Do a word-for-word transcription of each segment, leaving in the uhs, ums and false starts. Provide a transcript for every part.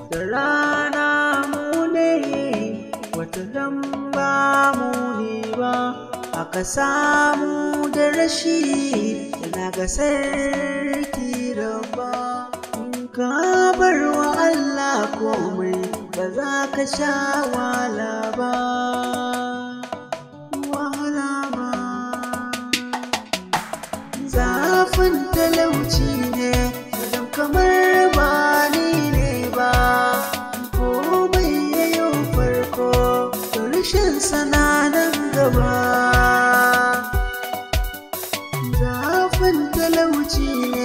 da rana mu ne wata ba mu ne ba aka samu da rashi yana ga sarki rabba. In ka bar wa Allah komai ba za ka sha wahala ba, wahala ba. Zafin talauci ne idan kamar ba ni ne ba, komai yayo farko da rashin sananan gaba. Zafin talauci ne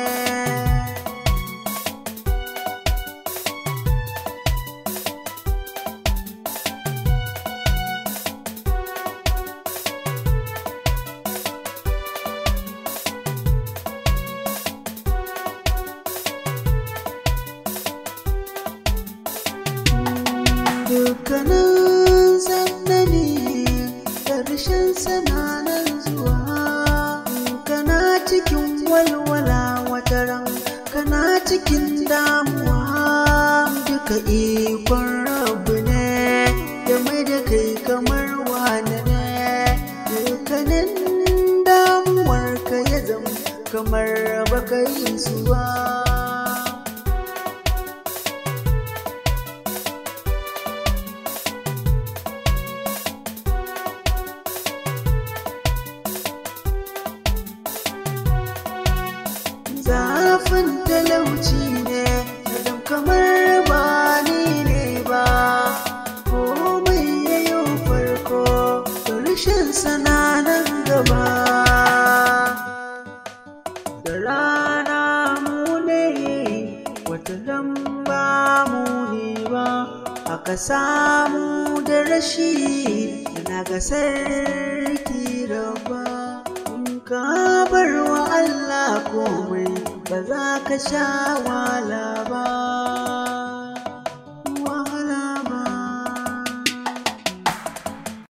dukkanin zannani ƙarshen sananan zuwa. Kana cikin walwala wataran kana cikin damuwa, duka ikon rabu ne da mai da kai kamar wani ne. Dukkanin damuwar ka ya zama kamar baka yi su ba. Zafin talauci ne idan kamar ba ni ne ba, komai yayo farko da rashin sananan gaba. Da rana mu ne wata ba mu ne ba aka samu da rashi yana ga sarki rabba. Ka bar wa Allah komai ba za ka sha wahala ba.